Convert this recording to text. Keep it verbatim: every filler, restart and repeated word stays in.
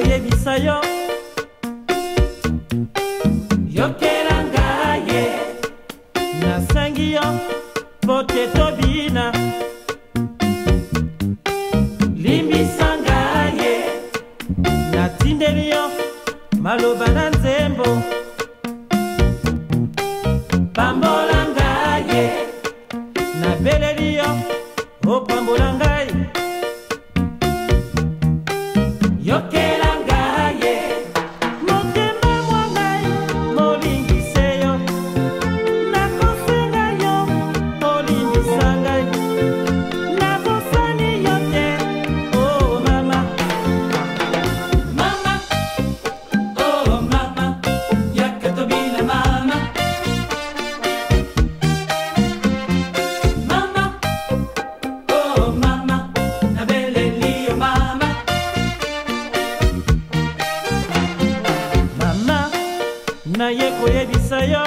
koyebisa yo yokela ngaye nasangi yo pote tobina limbisa ngaye natindeli yo maloba na nzembo pambola ngaye nabeleli yo opambola ngai yokela ngaye motema mwa ngai molingise yo nakosenga yo olimbisa ngai nakosani yo te oh mama mama oh mama yakatobina mama mama oh mama nabeleli yo mama na ye koyebisa yo